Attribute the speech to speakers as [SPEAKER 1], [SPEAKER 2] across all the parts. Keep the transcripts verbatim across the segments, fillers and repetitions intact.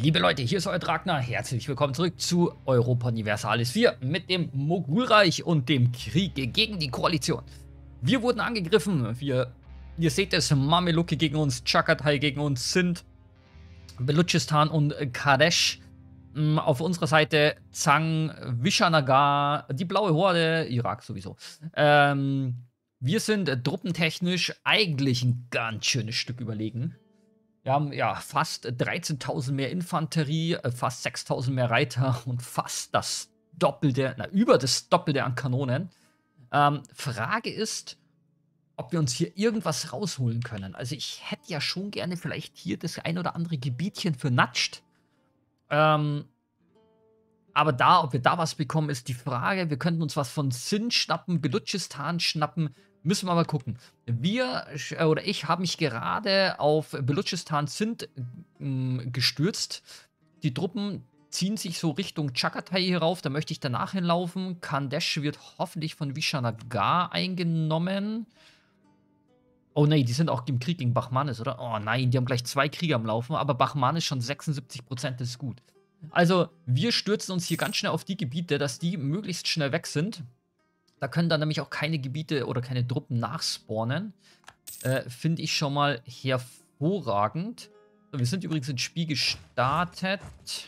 [SPEAKER 1] Liebe Leute, hier ist euer Dragner. Herzlich willkommen zurück zu Europa Universalis vier mit dem Mogulreich und dem Krieg gegen die Koalition. Wir wurden angegriffen. Wir, ihr seht es, Mameluke gegen uns, Chagatai gegen uns, Sindh, Belutschistan und Kadesh. Auf unserer Seite Zhang, Vishanagar, die Blaue Horde, Irak sowieso. Ähm, wir sind äh, truppentechnisch eigentlich ein ganz schönes Stück überlegen. Wir haben ja fast dreizehntausend mehr Infanterie, fast sechstausend mehr Reiter und fast das Doppelte, na, über das Doppelte an Kanonen. Ähm, Frage ist, ob wir uns hier irgendwas rausholen können. Also ich hätte ja schon gerne vielleicht hier das ein oder andere Gebietchen für Natscht. Ähm, aber da, ob wir da was bekommen, ist die Frage. Wir könnten uns was von Sindh schnappen, Belutschistan schnappen. Müssen wir mal gucken. Wir, oder ich, habe mich gerade auf Belutschistan Sindh äh, gestürzt. Die Truppen ziehen sich so Richtung Chagatai hier rauf. Da möchte ich danach hinlaufen. Kadesh wird hoffentlich von Vishanagar eingenommen. Oh nein, die sind auch im Krieg gegen Bahmanis, oder? Oh nein, die haben gleich zwei Kriege am Laufen. Aber Bahmanis schon sechsundsiebzig Prozent, das ist gut. Also, wir stürzen uns hier ganz schnell auf die Gebiete, dass die möglichst schnell weg sind. Da können dann nämlich auch keine Gebiete oder keine Truppen nachspawnen. Äh, Finde ich schon mal hervorragend. So, wir sind übrigens ins Spiel gestartet.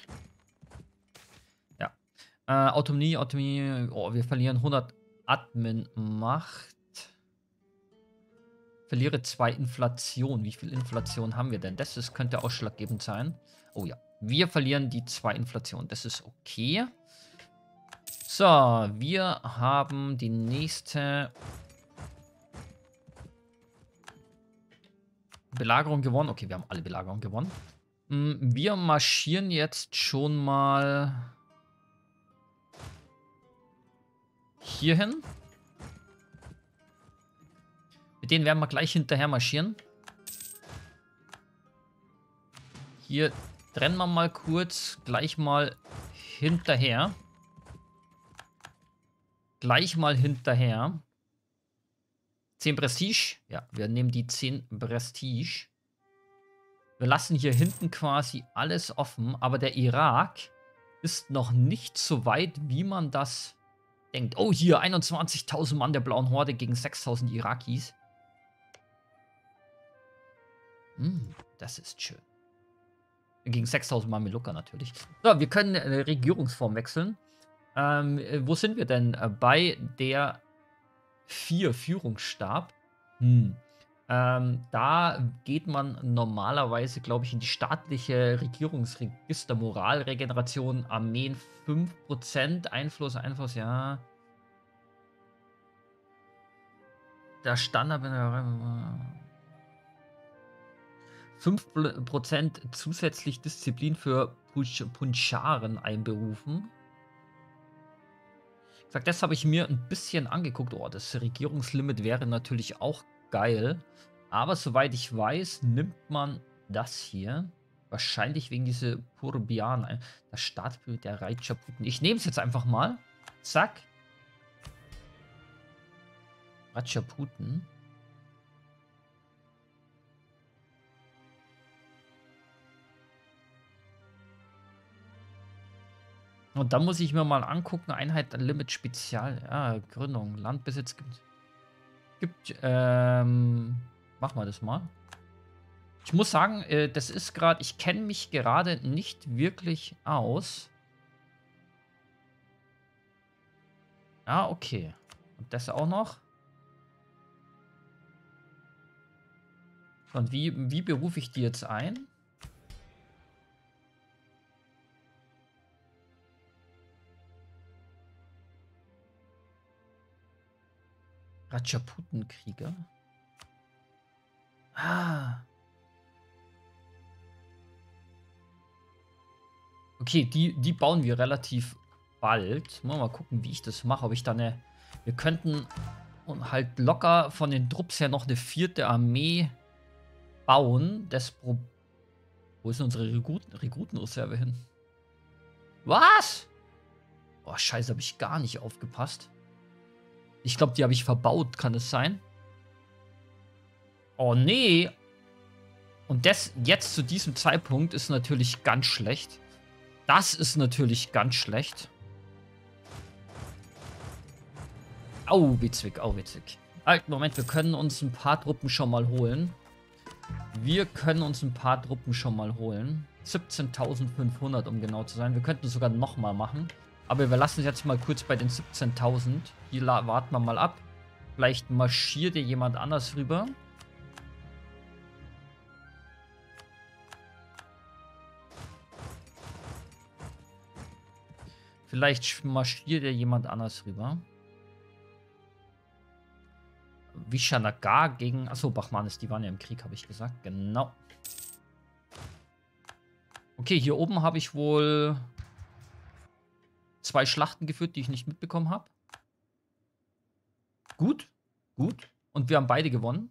[SPEAKER 1] Ja. Äh, Autonomie, Autonomie. Oh, wir verlieren hundert Admin-Macht. Verliere zwei Inflation. Wie viel Inflation haben wir denn? Das ist, könnte ausschlaggebend sein. Oh ja. Wir verlieren die zwei Inflation. Das ist okay. So, wir haben die nächste Belagerung gewonnen. Okay, wir haben alle Belagerungen gewonnen. Wir marschieren jetzt schon mal hierhin. Mit denen werden wir gleich hinterher marschieren. Hier trennen wir mal kurz, gleich mal hinterher. Gleich mal hinterher. zehn Prestige. Ja, wir nehmen die zehn Prestige. Wir lassen hier hinten quasi alles offen, aber der Irak ist noch nicht so weit, wie man das denkt. Oh, hier einundzwanzigtausend Mann der Blauen Horde gegen sechstausend Irakis. Hm, das ist schön. Gegen sechstausend Mameluker natürlich. So, wir können eine Regierungsform wechseln. Ähm, wo sind wir denn? Äh, bei der vier Führungsstab. Hm. Ähm, da geht man normalerweise, glaube ich, in die staatliche Regierungsregister, Moralregeneration, Armeen fünf Prozent, Einfluss, Einfluss, ja. Der Standard fünf Prozent zusätzlich Disziplin für Puncharen einberufen. Ich sag, das habe ich mir ein bisschen angeguckt. Oh, das Regierungslimit wäre natürlich auch geil. Aber soweit ich weiß, nimmt man das hier. Wahrscheinlich wegen dieser Purbian. Das Startbild der Ratchabuten. Ich nehme es jetzt einfach mal. Zack. Ratchabuten. Und dann muss ich mir mal angucken, Einheit Limit Spezial, ja, Gründung, Landbesitz gibt, gibt ähm, machen wir das mal. Ich muss sagen, äh, das ist gerade, ich kenne mich gerade nicht wirklich aus. Ah, okay. Und das auch noch. Und wie, wie berufe ich die jetzt ein? Ratchaputenkrieger. Ah. Okay, die, die bauen wir relativ bald. Mal, mal gucken, wie ich das mache. Ob ich da eine. Wir könnten halt locker von den Trupps her noch eine vierte Armee bauen. Das Pro Wo ist unsere Rekruten Rekrutenreserve hin? Was? Boah, scheiße, habe ich gar nicht aufgepasst. Ich glaube, die habe ich verbaut, kann es sein? Oh, nee. Und das jetzt zu diesem Zeitpunkt ist natürlich ganz schlecht. Das ist natürlich ganz schlecht. Au, witzig, au, witzig. Halt, Moment, wir können uns ein paar Truppen schon mal holen. Wir können uns ein paar Truppen schon mal holen. siebzehntausendfünfhundert, um genau zu sein. Wir könnten es sogar nochmal machen. Aber wir lassen es jetzt mal kurz bei den siebzehntausend. Hier warten wir mal ab. Vielleicht marschiert hier jemand anders rüber. Vielleicht marschiert ja jemand anders rüber. Vishanagar gegen... Achso, Bachmanis, die waren ja im Krieg, habe ich gesagt. Genau. Okay, hier oben habe ich wohl zwei Schlachten geführt, die ich nicht mitbekommen habe. Gut, gut. Und wir haben beide gewonnen.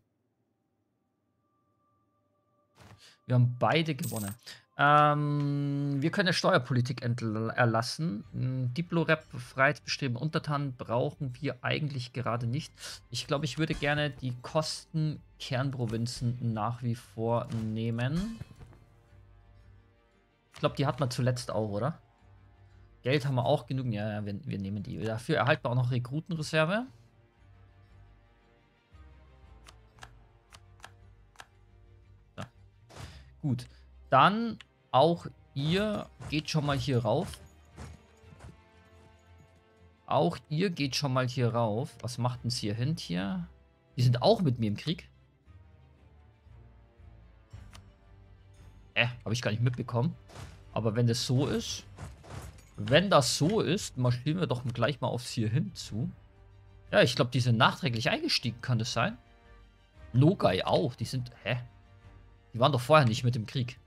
[SPEAKER 1] Wir haben beide gewonnen. Ähm, wir können eine Steuerpolitik erlassen. Diplorep, Freiheitsbestreben, Untertanen brauchen wir eigentlich gerade nicht. Ich glaube, ich würde gerne die Kosten-Kernprovinzen nach wie vor nehmen. Ich glaube, die hat man zuletzt auch, oder? Geld haben wir auch genug. Ja, ja, wir, wir nehmen die. Dafür erhalten wir auch noch Rekrutenreserve. So. Gut. Dann auch ihr geht schon mal hier rauf. Auch ihr geht schon mal hier rauf. Was macht uns hier hin hier? Die sind auch mit mir im Krieg. Äh, habe ich gar nicht mitbekommen. Aber wenn das so ist, wenn das so ist, marschieren wir doch gleich mal aufs hier hin zu. Ja, ich glaube, die sind nachträglich eingestiegen, kann das sein? Nogai auch, die sind, hä? Die waren doch vorher nicht mit im Krieg.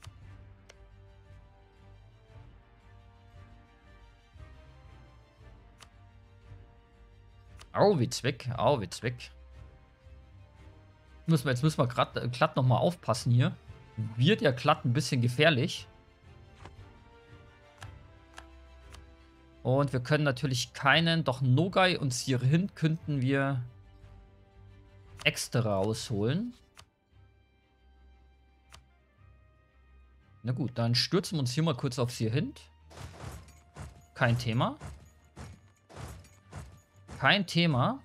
[SPEAKER 1] Auwitz weg, Auwitz weg. Müssen wir, jetzt müssen wir gerade glatt nochmal aufpassen hier. Wird ja glatt ein bisschen gefährlich. Und wir können natürlich keinen, doch Nogai und Sirhind könnten wir extra rausholen. Na gut, dann stürzen wir uns hier mal kurz auf Sirhind. Kein Thema. Kein Thema.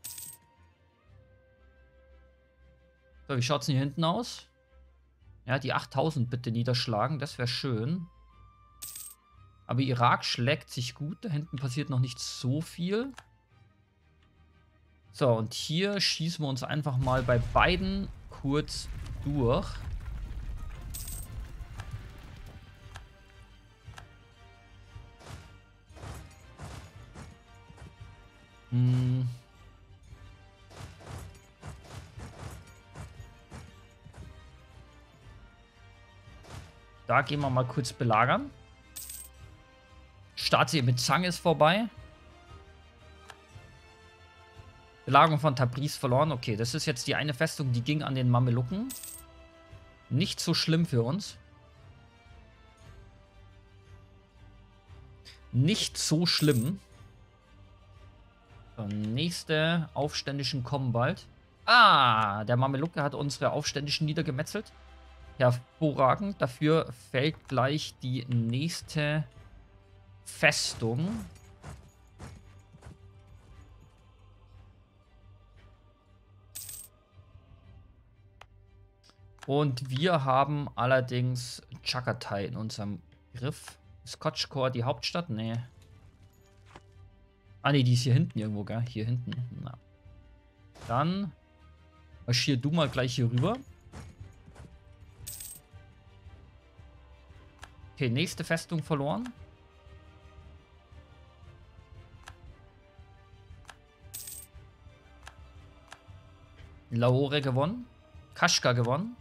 [SPEAKER 1] So, wie schaut es denn hier hinten aus? Ja, die achttausend bitte niederschlagen, das wäre schön. Aber Irak schlägt sich gut, da hinten passiert noch nicht so viel. So, und hier schießen wir uns einfach mal bei beiden kurz durch. Hm. Da gehen wir mal kurz belagern. Staatsee mit Zang ist vorbei. Belagerung von Tabriz verloren. Okay, das ist jetzt die eine Festung, die ging an den Mamelucken. Nicht so schlimm für uns. Nicht so schlimm. So, nächste Aufständischen kommen bald. Ah, der Mamelucke hat unsere Aufständischen niedergemetzelt. Hervorragend. Dafür fällt gleich die nächste Festung. Und wir haben allerdings Chagatai in unserem Griff. Ist Kotschkor die Hauptstadt? Nee. Ah, nee, die ist hier hinten irgendwo, gell? Hier hinten. Na. Dann marschier du mal gleich hier rüber. Okay, nächste Festung verloren. Lahore gewonnen. Kashgar gewonnen.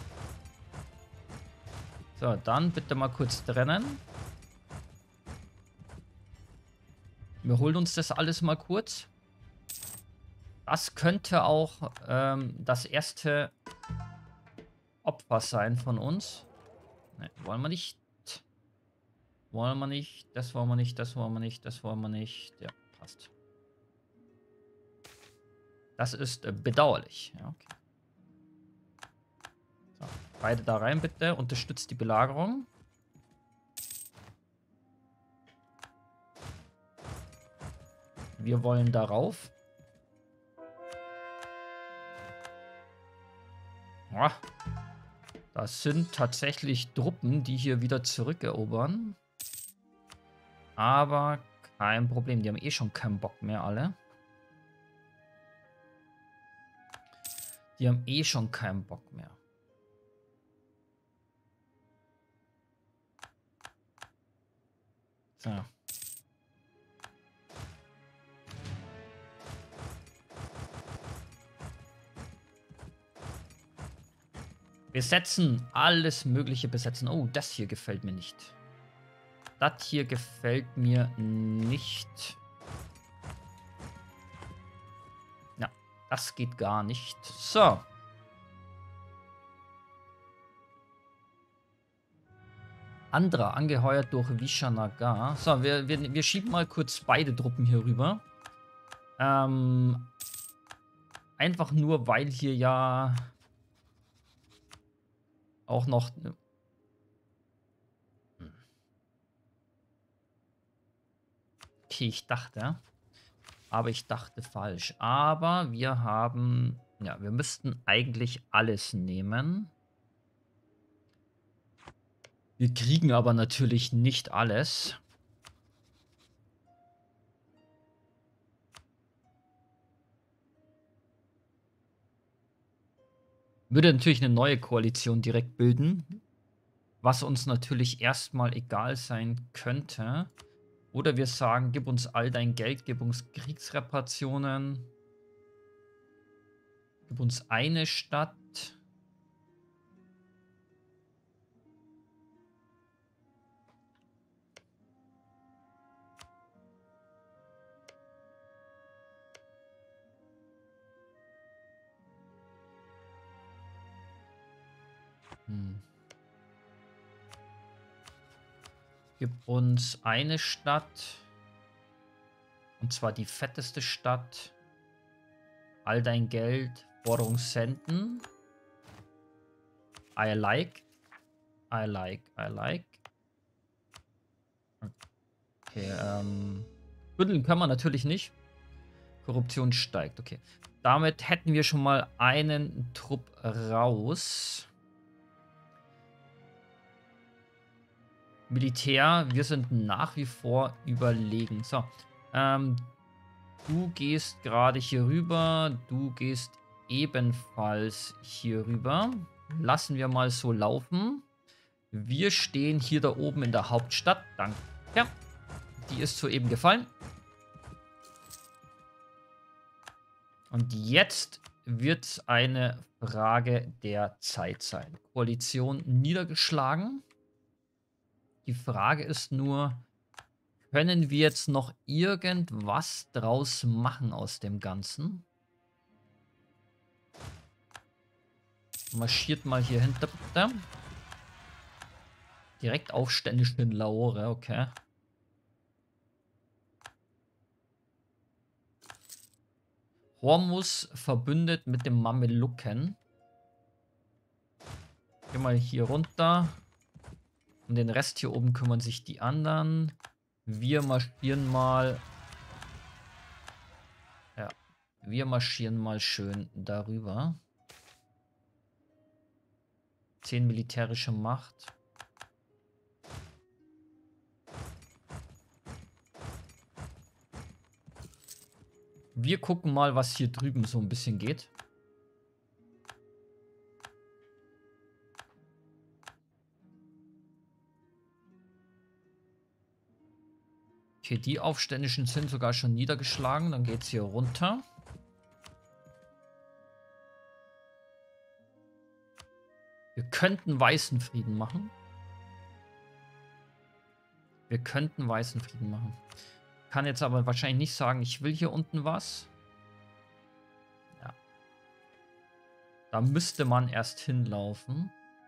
[SPEAKER 1] So, dann bitte mal kurz trennen. Wir holen uns das alles mal kurz. Das könnte auch ähm, das erste Opfer sein von uns. Ne, wollen wir nicht. Wollen wir nicht. Das wollen wir nicht. Das wollen wir nicht. Das wollen wir nicht. Ja, passt. Das ist äh, bedauerlich. Ja, okay. So. Beide da rein, bitte. Unterstützt die Belagerung. Wir wollen darauf. Ja, das sind tatsächlich Truppen, die hier wieder zurückerobern. Aber kein Problem, die haben eh schon keinen Bock mehr alle. Die haben eh schon keinen Bock mehr. So. Besetzen. Alles Mögliche besetzen. Oh, das hier gefällt mir nicht. Das hier gefällt mir nicht. Ja, das geht gar nicht. So. Andra, angeheuert durch Vishanagar. So, wir, wir, wir schieben mal kurz beide Truppen hier rüber. Ähm, einfach nur, weil hier ja auch noch... Okay, ich dachte. Aber ich dachte falsch. Aber wir haben... Ja, wir müssten eigentlich alles nehmen. Wir kriegen aber natürlich nicht alles. Würde natürlich eine neue Koalition direkt bilden. Was uns natürlich erstmal egal sein könnte. Oder wir sagen, gib uns all dein Geld, gib uns Kriegsreparationen. Gib uns eine Stadt. Hm. Gib uns eine Stadt. Und zwar die fetteste Stadt. All dein Geld. Forderung senden. I like. I like. I like. Okay, ähm. Bündeln können wir natürlich nicht. Korruption steigt. Okay. Damit hätten wir schon mal einen Trupp raus. Militär, wir sind nach wie vor überlegen. So, ähm, du gehst gerade hier rüber, du gehst ebenfalls hier rüber. Lassen wir mal so laufen. Wir stehen hier da oben in der Hauptstadt. Danke. Ja, die ist soeben gefallen. Und jetzt wird es eine Frage der Zeit sein. Koalition niedergeschlagen. Die Frage ist nur, können wir jetzt noch irgendwas draus machen aus dem Ganzen? Marschiert mal hier hinter, bitte. Direkt aufständisch in Lahore, okay. Hormuz verbündet mit dem Mameluken. Geh mal hier runter. Um den Rest hier oben kümmern sich die anderen. Wir marschieren mal. Ja, wir marschieren mal schön darüber. Zehn militärische Macht. Wir gucken mal, was hier drüben so ein bisschen geht. Okay, die Aufständischen sind sogar schon niedergeschlagen. Dann geht es hier runter. Wir könnten weißen Frieden machen. Wir könnten weißen Frieden machen. Kann jetzt aber wahrscheinlich nicht sagen, ich will hier unten was. Ja. Da müsste man erst hinlaufen.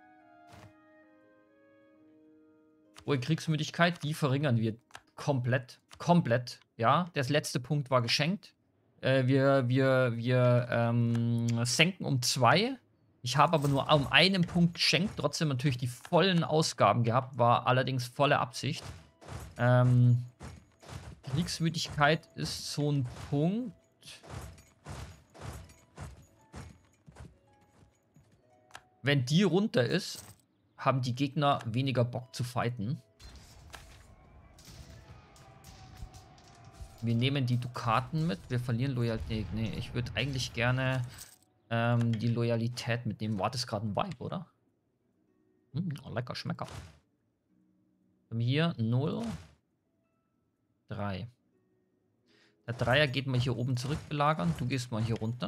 [SPEAKER 1] Hohe Kriegsmüdigkeit, die verringern wir komplett. Komplett. Ja, der letzte Punkt war geschenkt. Äh, wir wir, wir ähm, senken um zwei. Ich habe aber nur um einen Punkt geschenkt, trotzdem natürlich die vollen Ausgaben gehabt, war allerdings volle Absicht. Ähm, Kriegswürdigkeit ist so ein Punkt. Wenn die runter ist, haben die Gegner weniger Bock zu fighten. Wir nehmen die Dukaten mit. Wir verlieren Loyalität. Nee, ich würde eigentlich gerne ähm, die Loyalität mitnehmen. War das gerade ein Vibe, oder? Hm, lecker Schmecker. Wir haben hier null, drei. Der Dreier geht mal hier oben zurück belagern. Du gehst mal hier runter.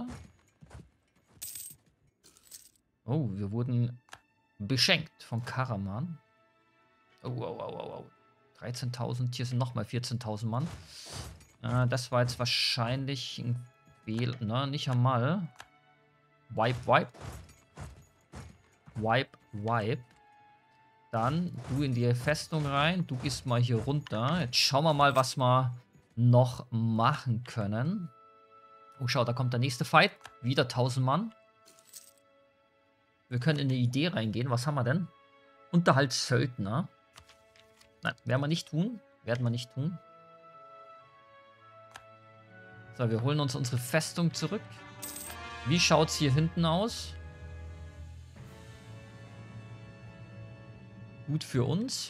[SPEAKER 1] Oh, wir wurden beschenkt von Karaman. Oh, oh, oh, oh, oh. dreizehntausend. Hier sind nochmal vierzehntausend Mann. Äh, das war jetzt wahrscheinlich ein Fehler. Ne, nicht einmal. Wipe, wipe. Wipe, wipe. Dann du in die Festung rein. Du gehst mal hier runter. Jetzt schauen wir mal, was wir noch machen können. Oh, schau, da kommt der nächste Fight. Wieder tausend Mann. Wir können in eine Idee reingehen. Was haben wir denn? Unterhalt Söldner. Nein, werden wir nicht tun. Werden wir nicht tun. So, wir holen uns unsere Festung zurück. Wie schaut es hier hinten aus? Gut für uns.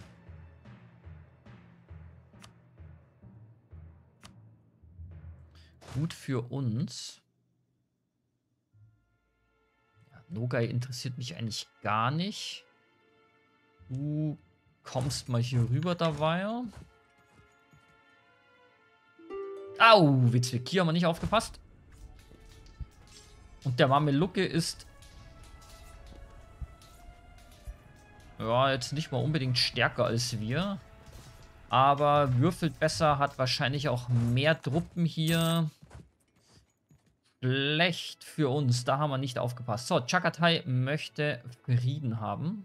[SPEAKER 1] Gut für uns. Ja, Nogai interessiert mich eigentlich gar nicht. Du kommst mal hier rüber dabei. Au, Witzig. Hier haben wir nicht aufgepasst. Und der Mamelucke ist ja jetzt nicht mal unbedingt stärker als wir. Aber würfelt besser, hat wahrscheinlich auch mehr Truppen hier. Schlecht für uns, da haben wir nicht aufgepasst. So, Chagatai möchte Frieden haben.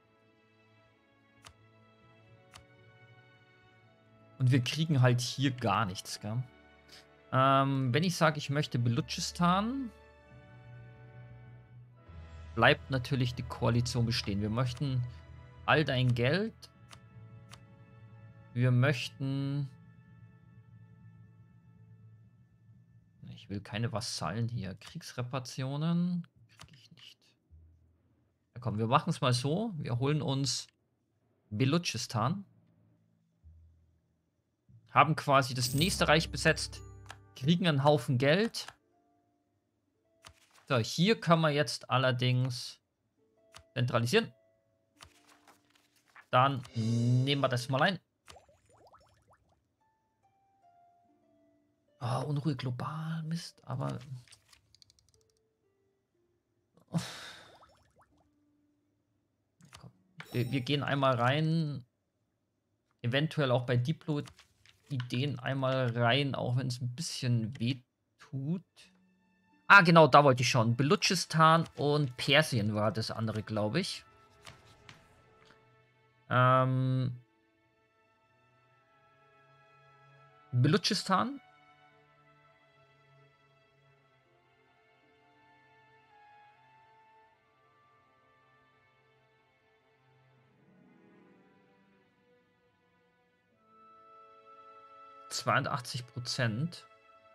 [SPEAKER 1] Und wir kriegen halt hier gar nichts, gell? Ähm, wenn ich sage, ich möchte Belutschistan, bleibt natürlich die Koalition bestehen. Wir möchten all dein Geld. Wir möchten... Ich will keine Vasallen hier. Kriegsreparationen kriege ich nicht. Ja, komm, wir machen es mal so. Wir holen uns Belutschistan. Haben quasi das nächste Reich besetzt. Kriegen einen Haufen Geld. So, hier können wir jetzt allerdings zentralisieren. Dann nehmen wir das mal ein. Oh, Unruhe global, Mist, aber... Oh. Komm. Wir, wir gehen einmal rein. Eventuell auch bei Diplo-Ideen einmal rein, auch wenn es ein bisschen weh tut. Ah, genau, da wollte ich schon. Belutschistan und Persien war das andere, glaube ich. Ähm... Belutschistan. zweiundachtzig Prozent.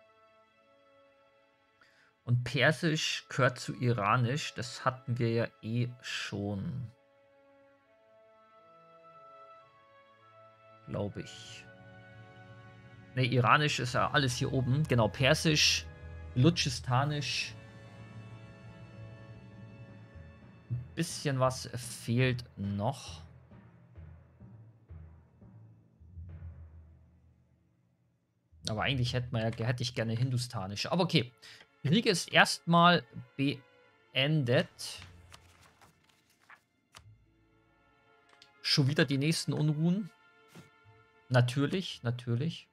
[SPEAKER 1] Und Persisch gehört zu Iranisch. Das hatten wir ja eh schon. Glaube ich. Ne, Iranisch ist ja alles hier oben. Genau, Persisch, Belutschistanisch. Ein bisschen was fehlt noch. Aber eigentlich hätte, man ja, hätte ich gerne Hindustanisch. Aber okay. Krieg ist erstmal beendet. Schon wieder die nächsten Unruhen. Natürlich, natürlich.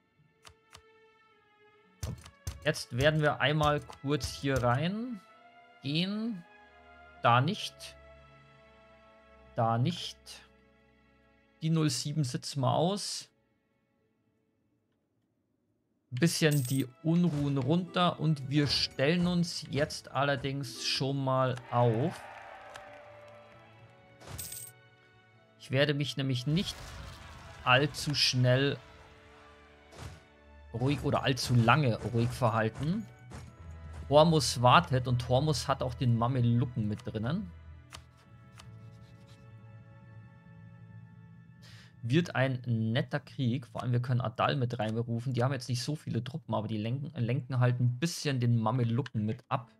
[SPEAKER 1] Jetzt werden wir einmal kurz hier rein gehen. Da nicht. Da nicht. Die null sieben sitzen wir aus. bisschen die Unruhen runter und wir stellen uns jetzt allerdings schon mal auf. Ich werde mich nämlich nicht allzu schnell ruhig oder allzu lange ruhig verhalten. Hormus wartet und Hormus hat auch den Mamelucken mit drinnen. Wird ein netter Krieg. Vor allem, wir können Adal mit reinberufen. Die haben jetzt nicht so viele Truppen, aber die lenken, lenken halt ein bisschen den Mamelucken mit ab.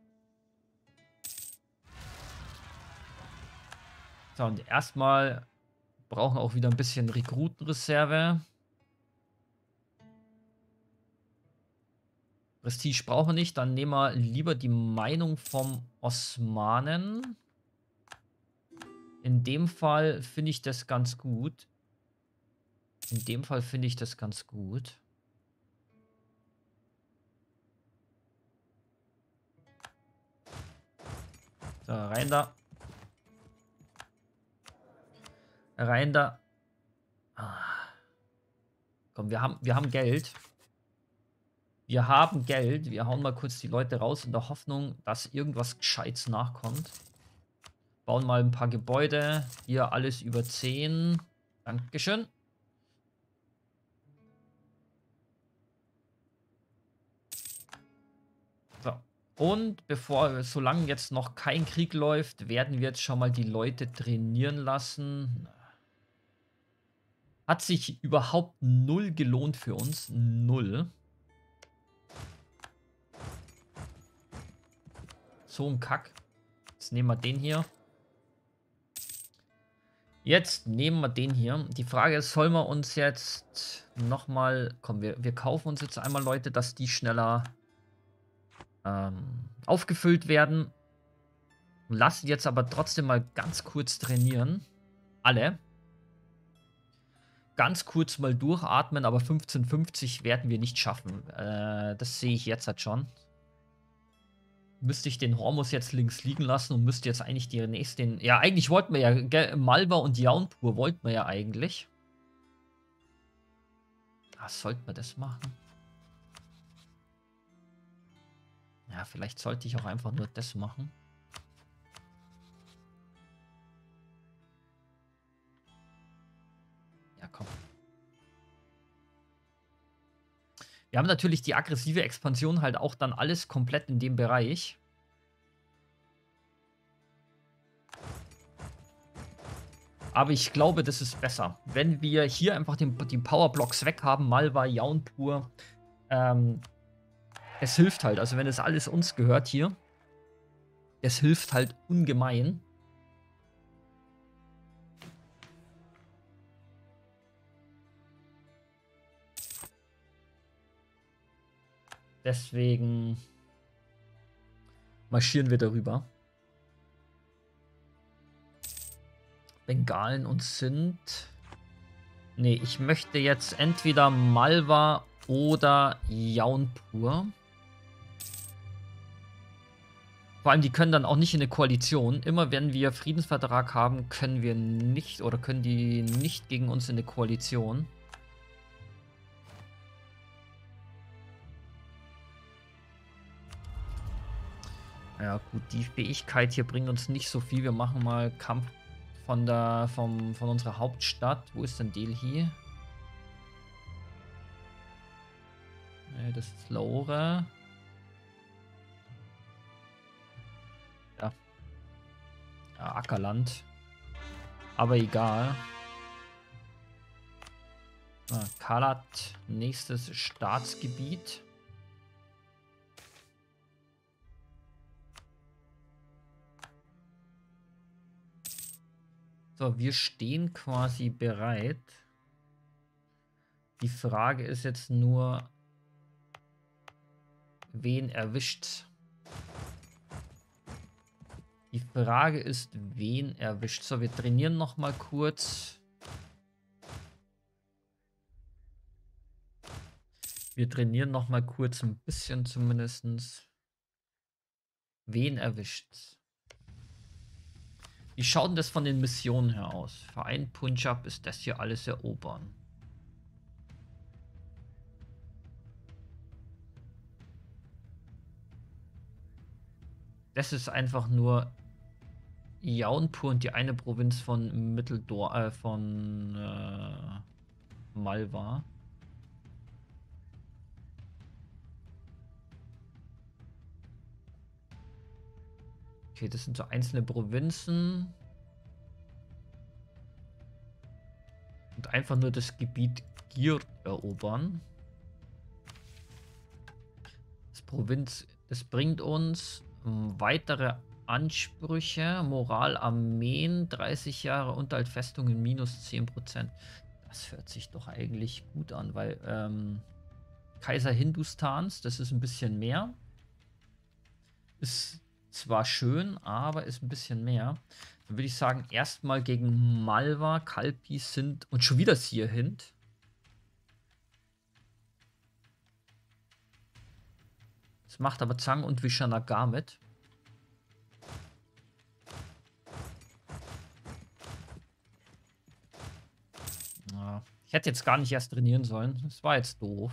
[SPEAKER 1] So, und erstmal brauchen wir auch wieder ein bisschen Rekrutenreserve. Prestige brauchen wir nicht. Dann nehmen wir lieber die Meinung vom Osmanen. In dem Fall finde ich das ganz gut. In dem Fall finde ich das ganz gut. So, rein da. Rein da. Ah. Komm, wir haben, wir haben Geld. Wir haben Geld. Wir hauen mal kurz die Leute raus in der Hoffnung, dass irgendwas Gescheites nachkommt. Bauen mal ein paar Gebäude. Hier alles über zehn. Dankeschön. So. Und bevor, solange jetzt noch kein Krieg läuft, werden wir jetzt schon mal die Leute trainieren lassen. Hat sich überhaupt null gelohnt für uns. Null. So ein Kack. Jetzt nehmen wir den hier. Jetzt nehmen wir den hier. Die Frage ist, sollen wir uns jetzt nochmal... Komm, wir, wir kaufen uns jetzt einmal Leute, dass die schneller ähm, aufgefüllt werden. Lassen jetzt aber trotzdem mal ganz kurz trainieren. Alle. Ganz kurz mal durchatmen, aber fünfzehn fünfzig werden wir nicht schaffen. Äh, das sehe ich jetzt halt schon. Müsste ich den Hormus jetzt links liegen lassen und müsste jetzt eigentlich die nächsten... Ja, eigentlich wollten wir ja... Gell, Malva und Jaunpur wollten wir ja eigentlich. Was sollten wir das machen? Ja, vielleicht sollte ich auch einfach nur das machen. Ja, komm. Wir haben natürlich die aggressive Expansion halt auch dann alles komplett in dem Bereich. Aber ich glaube, das ist besser. Wenn wir hier einfach den, die Powerblocks weg haben, Malva, Jaunpur, ähm, es hilft halt. Also wenn es alles uns gehört hier, es hilft halt ungemein. Deswegen marschieren wir darüber. Bengalen und Sindh. Nee, ich möchte jetzt entweder Malva oder Jaunpur. Vor allem, die können dann auch nicht in eine Koalition. Immer wenn wir Friedensvertrag haben, können wir nicht oder können die nicht gegen uns in eine Koalition. Ja gut, die Fähigkeit hier bringt uns nicht so viel. Wir machen mal Kampf von der vom, von unserer Hauptstadt. Wo ist denn Delhi? Nee, das ist Lahore. Ja. Ja, Ackerland. Aber egal. Ah, Kalat, nächstes Staatsgebiet. So, wir stehen quasi bereit. Die Frage ist jetzt nur, wen erwischt? Die Frage ist, wen erwischt? So, wir trainieren noch mal kurz. Wir trainieren noch mal kurz ein bisschen zumindest. Wen erwischt's? Wie schaut denn das von den Missionen her aus? Verein Punjab ist das hier alles erobern. Das ist einfach nur Jaunpur und die eine Provinz von Mitteldor, äh, von äh, Malwa. Okay, das sind so einzelne Provinzen. Und einfach nur das Gebiet Gier erobern. Das Provinz, das bringt uns um, weitere Ansprüche. Moral, Armeen, dreißig Jahre, Unterhaltfestungen, minus zehn Prozent. Das hört sich doch eigentlich gut an, weil ähm, Kaiser Hindustans, das ist ein bisschen mehr. Ist zwar schön, aber ist ein bisschen mehr. Dann würde ich sagen, erstmal gegen Malwa, Kalpi, Sindh und schon wieder Sirhind. Das macht aber Zhang und Vishanagar mit. Ja, ich hätte jetzt gar nicht erst trainieren sollen. Das war jetzt doof.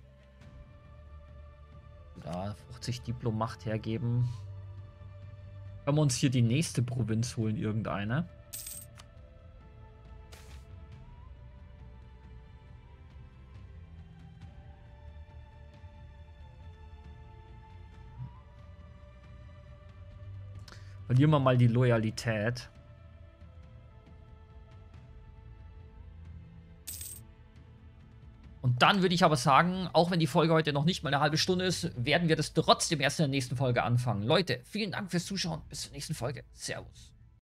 [SPEAKER 1] Da fünfzig Diplomacht hergeben. Können wir uns hier die nächste Provinz holen, irgendeine. Verlieren wir mal die Loyalität. Und dann würde ich aber sagen, auch wenn die Folge heute noch nicht mal eine halbe Stunde ist, werden wir das trotzdem erst in der nächsten Folge anfangen. Leute, vielen Dank fürs Zuschauen. Bis zur nächsten Folge. Servus.